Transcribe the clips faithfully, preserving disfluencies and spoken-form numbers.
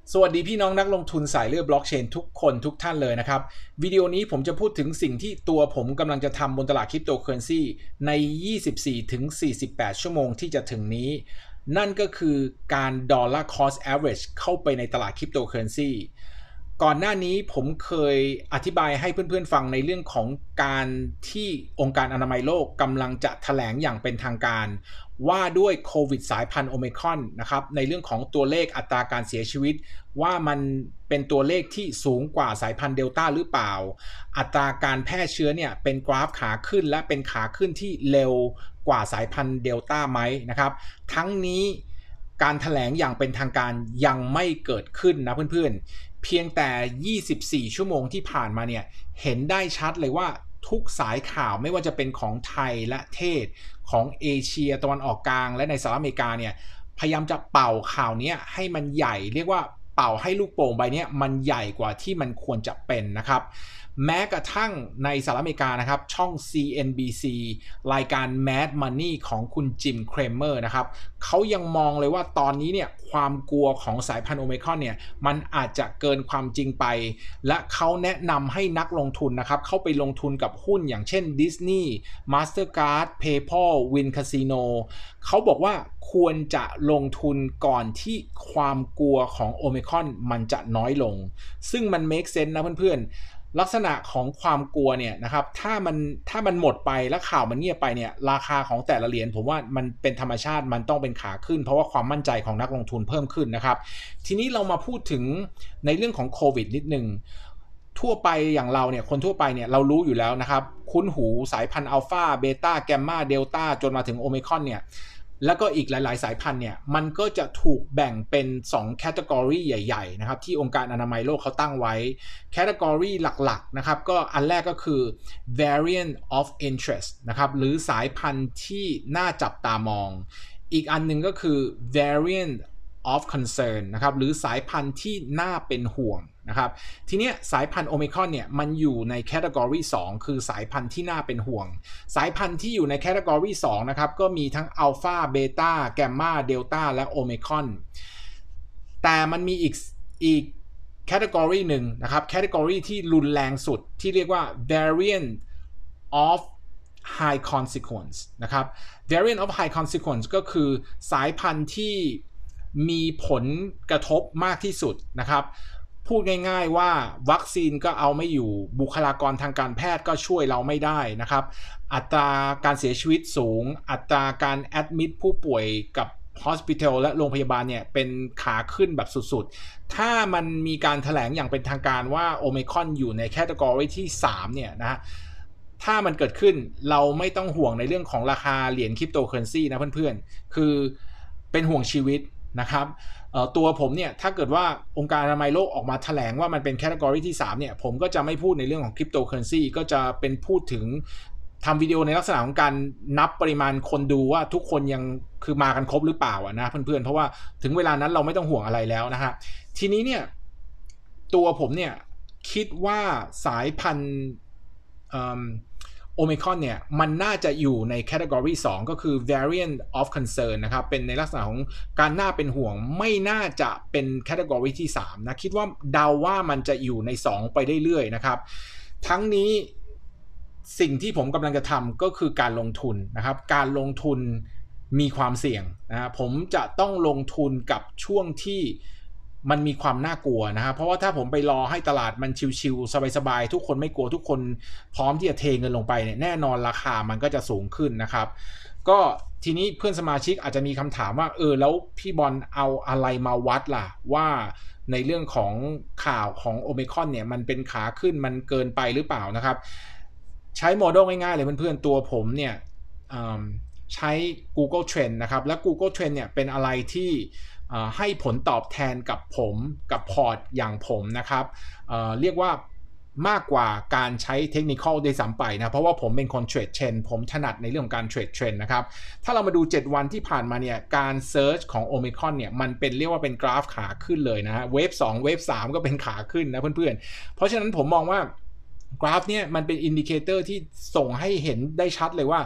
สวัสดีพี่น้องนักลงทุนสายเลือดบล็อกเชนทุกคนทุกท่านเลยนะครับวิดีโอนี้ผมจะพูดถึงสิ่งที่ตัวผมกำลังจะทำบนตลาดคริปโตเคอเรนซีใน ยี่สิบสี่ถึงสี่สิบแปด ชั่วโมงที่จะถึงนี้นั่นก็คือการ Dollar Cost Average เข้าไปในตลาดคริปโตเคอเรนซีก่อนหน้านี้ผมเคยอธิบายให้เพื่อนๆฟังในเรื่องของการที่องค์การอนามัยโลกกำลังจะแถลงอย่างเป็นทางการว่าด้วยโควิดสายพันธุ์โอไมครอนนะครับในเรื่องของตัวเลขอัตราการเสียชีวิตว่ามันเป็นตัวเลขที่สูงกว่าสายพันธุ์เดลต้าหรือเปล่าอัตราการแพร่เชื้อเนี่ยเป็นกราฟขาขึ้นและเป็นขาขึ้นที่เร็วกว่าสายพันธุ์เดลต้าไหมนะครับทั้งนี้การแถลงอย่างเป็นทางการยังไม่เกิดขึ้นนะเพื่อนๆเพียงแต่ยี่สิบสี่ชั่วโมงที่ผ่านมาเนี่ยเห็นได้ชัดเลยว่าทุกสายข่าวไม่ว่าจะเป็นของไทยและเทศของเอเชียตะวันออกกลางและในสหรัฐอเมริกาเนี่ยพยายามจะเป่าข่าวนี้ให้มันใหญ่เรียกว่าเป่าให้ลูกโป่งใบนี้มันใหญ่กว่าที่มันควรจะเป็นนะครับแม้กระทั่งในสหรัฐอเมริกานะครับช่อง ซี เอ็น บี ซี รายการ Mad Money ของคุณจิมเครมเมอร์นะครับเขายังมองเลยว่าตอนนี้เนี่ยความกลัวของสายพันธุ์โอไมครอนเนี่ยมันอาจจะเกินความจริงไปและเขาแนะนำให้นักลงทุนนะครับเข้าไปลงทุนกับหุ้นอย่างเช่น Disney Mastercard PayPal Wynn Casino เขาบอกว่าควรจะลงทุนก่อนที่ความกลัวของโอไมครอนมันจะน้อยลงซึ่งมัน make sense นะเพื่อนๆลักษณะของความกลัวเนี่ยนะครับถ้ามันถ้ามันหมดไปแล้วข่าวมันเงียบไปเนี่ยราคาของแต่ละเหรียญผมว่ามันเป็นธรรมชาติมันต้องเป็นขาขึ้นเพราะว่าความมั่นใจของนักลงทุนเพิ่มขึ้นนะครับทีนี้เรามาพูดถึงในเรื่องของโควิดนิดนึงทั่วไปอย่างเราเนี่ยคนทั่วไปเนี่ยเรารู้อยู่แล้วนะครับคุ้นหูสายพันธุ์อัลฟาเบต้าแกมมาเดลต้าจนมาถึงโอไมครอนเนี่ยแล้วก็อีกหลายๆสายพันธุ์เนี่ยมันก็จะถูกแบ่งเป็นสองแคตตากรีใหญ่ๆนะครับที่องค์การอนามัยโลกเขาตั้งไว้แคตตากรีหลักๆนะครับก็อันแรกก็คือ variant of interest นะครับหรือสายพันธุ์ที่น่าจับตามองอีกอันนึงก็คือ variant of concern นะครับหรือสายพันธุ์ที่น่าเป็นห่วงนะครับทีเนี้ยสายพันธุ์โอไมครอนเนี่ยมันอยู่ในแคตตากรีสองคือสายพันธุ์ที่น่าเป็นห่วงสายพันธุ์ที่อยู่ในแคตตากรีสองนะครับก็มีทั้งอัลฟาเบต้าแกมมาเดลต้าและโอไมครอนแต่มันมีอีกอีกแคตตากรีหนึ่งนะครับแคตตากรีที่รุนแรงสุดที่เรียกว่า variant of high consequence นะครับ variant of high consequence ก็คือสายพันธุ์ที่มีผลกระทบมากที่สุดนะครับพูดง่ายๆว่าวัคซีนก็เอาไม่อยู่บุคลากรทางการแพทย์ก็ช่วยเราไม่ได้นะครับอัตราการเสียชีวิตสูงอัตราการแอดมิดผู้ป่วยกับ Hospital และโรงพยาบาลเนี่ยเป็นขาขึ้นแบบสุดๆถ้ามันมีการแถลงอย่างเป็นทางการว่าโอไมครอนอยู่ในแคตตากรีที่สามเนี่ยนะถ้ามันเกิดขึ้นเราไม่ต้องห่วงในเรื่องของราคาเหรียญคริปโตเคอเรนซีนะเพื่อนๆคือเป็นห่วงชีวิตนะครับตัวผมเนี่ยถ้าเกิดว่าองค์การอนามัยโลกออกมาแถลงว่ามันเป็นแคตตากรีที่สามเนี่ยผมก็จะไม่พูดในเรื่องของคริปโตเคอเรนซีก็จะเป็นพูดถึงทำวิดีโอในลักษณะของการนับปริมาณคนดูว่าทุกคนยังคือมากันครบหรือเปล่านะเพื่อนๆเพราะว่าถึงเวลานั้นเราไม่ต้องห่วงอะไรแล้วนะฮะทีนี้เนี่ยตัวผมเนี่ยคิดว่าสายพันธุ์โอไมครอนเนี่ยมันน่าจะอยู่ในแคตตากรีสองก็คือ variant of concern นะครับเป็นในลักษณะของการน่าเป็นห่วงไม่น่าจะเป็นแคตตากรีที่สามนะคิดว่าเดาว่ามันจะอยู่ในสองไปเรื่อยๆนะครับทั้งนี้สิ่งที่ผมกำลังจะทำก็คือการลงทุนนะครับการลงทุนมีความเสี่ยงนะผมจะต้องลงทุนกับช่วงที่มันมีความน่ากลัวนะครับเพราะว่าถ้าผมไปรอให้ตลาดมันชิวๆสบายๆทุกคนไม่กลัวทุกคนพร้อมที่จะเทเงินลงไปเนี่ยแน่นอนราคามันก็จะสูงขึ้นนะครับก็ทีนี้เพื่อนสมาชิกอาจจะมีคำถามว่าเออแล้วพี่บอลเอาอะไรมาวัดล่ะว่าในเรื่องของข่าวของโอไมครอนเนี่ยมันเป็นขาขึ้นมันเกินไปหรือเปล่านะครับใช้โมเดลง่ายๆเลยเพื่อนๆตัวผมเนี่ยใช้ Google Trend นะครับและ Google Trend เนี่ยเป็นอะไรที่ให้ผลตอบแทนกับผมกับพอร์ตอย่างผมนะครับ เอ่อ เรียกว่ามากกว่าการใช้เทคนิคอลได้ซ้ำไปนะเพราะว่าผมเป็นคนเทรดเทรนด์ผมถนัดในเรื่องของการเทรดเทรนด์นะครับถ้าเรามาดูเจ็ดวันที่ผ่านมาเนี่ยการเซิร์ชของโอไมครอนเนี่ยมันเป็นเรียกว่าเป็นกราฟขาขึ้นเลยนะฮะเวฟสองเวฟสามก็เป็นขาขึ้นนะเพื่อนๆเพราะฉะนั้นผมมองว่ากราฟเนี่ยมันเป็นอินดิเคเตอร์ที่ส่งให้เห็นได้ชัดเลยว่า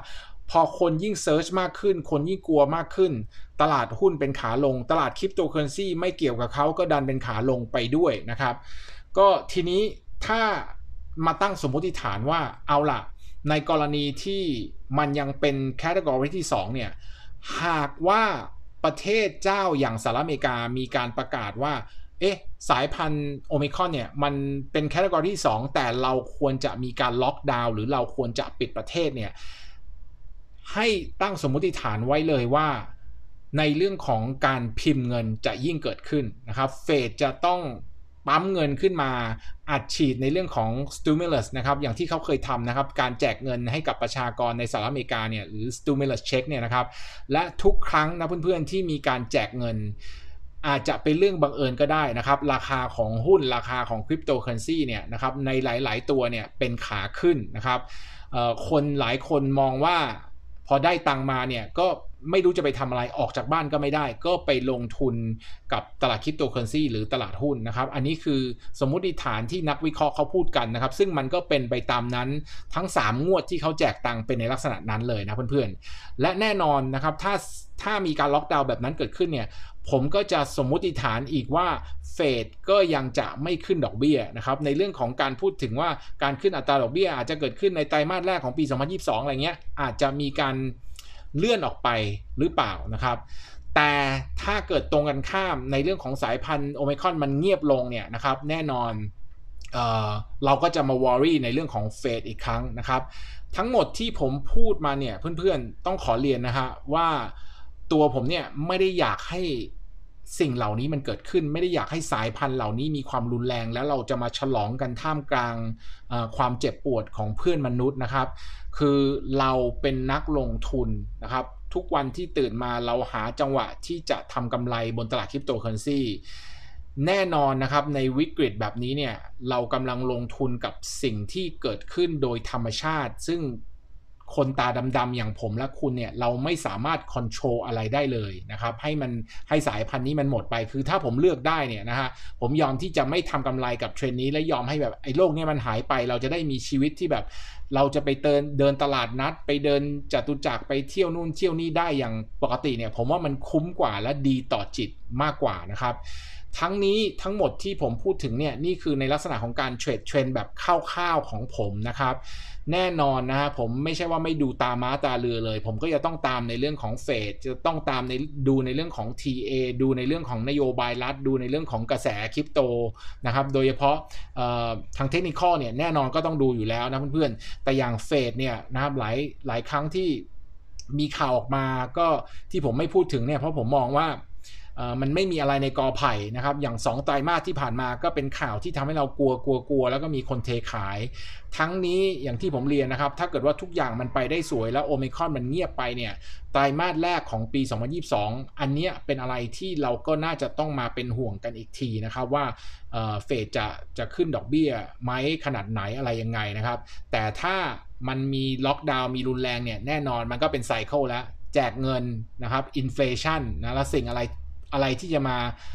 พอคนยิ่งเซิร์ชมากขึ้นคนยิ่งกลัวมากขึ้นตลาดหุ้นเป็นขาลงตลาดคริปโตเคอเรนซีไม่เกี่ยวกับเขาก็ดันเป็นขาลงไปด้วยนะครับก็ทีนี้ถ้ามาตั้งสมมติฐานว่าเอาล่ะในกรณีที่มันยังเป็นแคตตากรีที่สองเนี่ยหากว่าประเทศเจ้าอย่างสหรัฐอเมริกามีการประกาศว่าเอ๊ะสายพันธุ์โอมิครอนเนี่ยมันเป็นแคตตากรีที่สองแต่เราควรจะมีการล็อกดาวน์หรือเราควรจะปิดประเทศเนี่ยให้ตั้งสมมติฐานไว้เลยว่าในเรื่องของการพิมพ์เงินจะยิ่งเกิดขึ้นนะครับเฟดจะต้องปั๊มเงินขึ้นมาอัดฉีดในเรื่องของ stimulus นะครับอย่างที่เขาเคยทำนะครับการแจกเงินให้กับประชากรในสหรัฐอเมริกาเนี่ยหรือ stimulus check เนี่ยนะครับและทุกครั้งนะเพื่อนๆที่มีการแจกเงินอาจจะเป็นเรื่องบังเอิญก็ได้นะครับราคาของหุ้นราคาของคริปโตเคอเรนซีเนี่ยนะครับในหลายๆตัวเนี่ยเป็นขาขึ้นนะครับคนหลายคนมองว่าพอได้ตังมาเนี่ยก็ไม่รู้จะไปทำอะไรออกจากบ้านก็ไม่ได้ก็ไปลงทุนกับตลาดคริปโตเคอเรนซีหรือตลาดหุ้นนะครับอันนี้คือสมมุติฐานที่นักวิเคราะห์เขาพูดกันนะครับซึ่งมันก็เป็นไปตามนั้นทั้งสามงวดที่เขาแจกตังเป็นในลักษณะนั้นเลยนะเพื่อนๆและแน่นอนนะครับถ้าถ้ามีการล็อกดาวน์แบบนั้นเกิดขึ้นเนี่ยผมก็จะสมมุติฐานอีกว่าเฟดก็ยังจะไม่ขึ้นดอกเบี้ยนะครับในเรื่องของการพูดถึงว่าการขึ้นอัตราดอกเบี้ยอาจจะเกิดขึ้นในไตรมาสแรกของปีสองพันยี่สิบสองอะไรเงี้ยอาจจะมีการเลื่อนออกไปหรือเปล่านะครับแต่ถ้าเกิดตรงกันข้ามในเรื่องของสายพันธุ์โอไมครอนมันเงียบลงเนี่ยนะครับแน่นอนเอ่อเราก็จะมาวอรี่ในเรื่องของเฟดอีกครั้งนะครับทั้งหมดที่ผมพูดมาเนี่ยเพื่อนๆต้องขอเรียนนะฮะว่าตัวผมเนี่ยไม่ได้อยากให้สิ่งเหล่านี้มันเกิดขึ้นไม่ได้อยากให้สายพันธุ์เหล่านี้มีความรุนแรงแล้วเราจะมาฉลองกันท่ามกลางความเจ็บปวดของเพื่อนมนุษย์นะครับคือเราเป็นนักลงทุนนะครับทุกวันที่ตื่นมาเราหาจังหวะที่จะทำกำไรบนตลาดคริปโตเคอเรนซีแน่นอนนะครับในวิกฤตแบบนี้เนี่ยเรากำลังลงทุนกับสิ่งที่เกิดขึ้นโดยธรรมชาติซึ่งคนตาดำๆอย่างผมและคุณเนี่ยเราไม่สามารถคอนโทรลอะไรได้เลยนะครับให้มันให้สายพันธุ์นี้มันหมดไปคือถ้าผมเลือกได้เนี่ยนะฮะผมยอมที่จะไม่ทำกำไรกับเทรนด์นี้และยอมให้แบบไอ้โลกนี้มันหายไปเราจะได้มีชีวิตที่แบบเราจะไปเดินเดินตลาดนัดไปเดินจตุจักรไปเที่ยวนู่นเที่ยวนี่ได้อย่างปกติเนี่ยผมว่ามันคุ้มกว่าและดีต่อจิตมากกว่านะครับทั้งนี้ทั้งหมดที่ผมพูดถึงเนี่ยนี่คือในลักษณะของการเทรดเทรนด์แบบคร่าวๆของผมนะครับแน่นอนนะฮะผมไม่ใช่ว่าไม่ดูตาม้าตาเรือเลยผมก็จะต้องตามในเรื่องของเฟดจะต้องตามในดูในเรื่องของ ที เอ ดูในเรื่องของนโยบายรัฐดูในเรื่องของกระแสคริปโตนะครับโดยเฉพาะทางเทคนิคเนี่ยแน่นอนก็ต้องดูอยู่แล้วนะเพื่อนๆแต่อย่างเฟดเนี่ยนะครับหลายหลายครั้งที่มีข่าวออกมาก็ที่ผมไม่พูดถึงเนี่ยเพราะผมมองว่ามันไม่มีอะไรในกอไผ่นะครับอย่างสองไตรมาสที่ผ่านมาก็เป็นข่าวที่ทำให้เรากลัวกลัวกลัวแล้วก็มีคนเทขายทั้งนี้อย่างที่ผมเรียนนะครับถ้าเกิดว่าทุกอย่างมันไปได้สวยแล้วโอมิครอนมันเงียบไปเนี่ยไตรมาสแรกของปีสองพันยี่สิบสองอันเนี้ยเป็นอะไรที่เราก็น่าจะต้องมาเป็นห่วงกันอีกทีนะครับว่าเฟดจะจะขึ้นดอกเบี้ยไหมขนาดไหนอะไรยังไงนะครับแต่ถ้ามันมีล็อกดาวน์มีรุนแรงเนี่ยแน่นอนมันก็เป็นไซเคิลแล้วแจกเงินนะครับอินเฟลชันนะแล้วสิ่งอะไรอะไรที่จะมา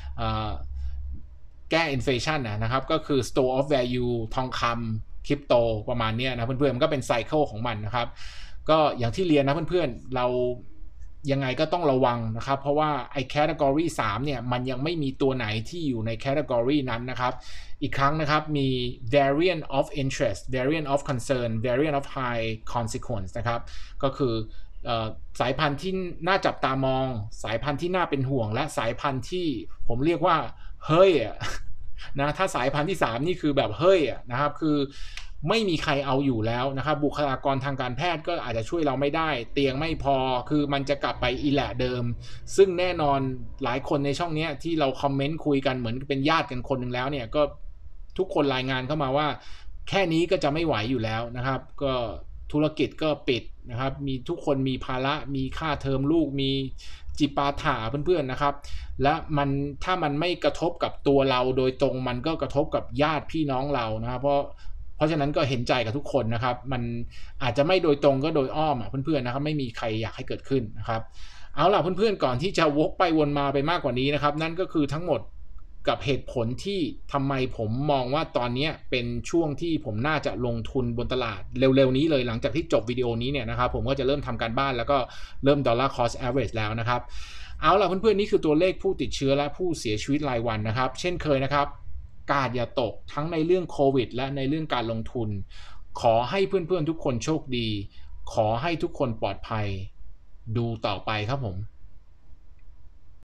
แก้อินเฟลชันนะครับก็คือ store of value ทองคำคริปโตประมาณนี้นะเพื่อนๆมันก็เป็นไซเคิลของมันนะครับก็อย่างที่เรียนนะเพื่อนๆเรายังไงก็ต้องระวังนะครับเพราะว่าไอ้แคตตากรีสามเนี่ยมันยังไม่มีตัวไหนที่อยู่ในแคตตากรีนั้นนะครับอีกครั้งนะครับมี variant of interest variant of concern variant of high consequence นะครับก็คือสายพันธุ์ที่น่าจับตามองสายพันธุ์ที่น่าเป็นห่วงและสายพันธุ์ที่ผมเรียกว่าเฮ้ยนะถ้าสายพันธุ์ที่สามนี่คือแบบเฮ้ยนะครับคือไม่มีใครเอาอยู่แล้วนะครับบุคลากรทางการแพทย์ก็อาจจะช่วยเราไม่ได้เตียงไม่พอคือมันจะกลับไปอีแหละเดิมซึ่งแน่นอนหลายคนในช่องนี้ที่เราคอมเมนต์คุยกันเหมือนเป็นญาติกันคนหนึ่งแล้วเนี่ยก็ทุกคนรายงานเข้ามาว่าแค่นี้ก็จะไม่ไหวอยู่แล้วนะครับก็ธุรกิจก็ปิดนะครับมีทุกคนมีภาระมีค่าเทอมลูกมีจิปาถาเพื่อนๆนะครับและมันถ้ามันไม่กระทบกับตัวเราโดยตรงมันก็กระทบกับญาติพี่น้องเรานะครับเพราะเพราะฉะนั้นก็เห็นใจกับทุกคนนะครับมันอาจจะไม่โดยตรงก็โดยอ้อมอ่ะเพื่อนๆนะครับไม่มีใครอยากให้เกิดขึ้นนะครับเอาล่ะเพื่อนๆก่อนที่จะวกไปวนมาไปมากกว่านี้นะครับนั่นก็คือทั้งหมดกับเหตุผลที่ทำไมผมมองว่าตอนนี้เป็นช่วงที่ผมน่าจะลงทุนบนตลาดเร็วๆนี้เลยหลังจากที่จบวิดีโอนี้เนี่ยนะครับผมก็จะเริ่มทำการบ้านแล้วก็เริ่ม dollar cost average แล้วนะครับเอาล่ะเพื่อนๆนี่คือตัวเลขผู้ติดเชื้อและผู้เสียชีวิตรายวันนะครับเช่นเคยนะครับกาดอย่าตกทั้งในเรื่องโควิดและในเรื่องการลงทุนขอให้เพื่อนๆทุกคนโชคดีขอให้ทุกคนปลอดภัยดูต่อไปครับผม